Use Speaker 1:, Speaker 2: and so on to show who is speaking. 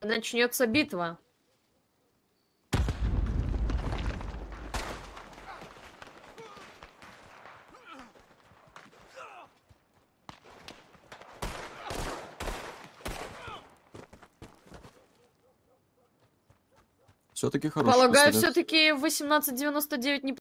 Speaker 1: Начнется битва.
Speaker 2: Все-таки хороший
Speaker 1: Полагаю,
Speaker 2: пистолет.
Speaker 1: все-таки 1899 не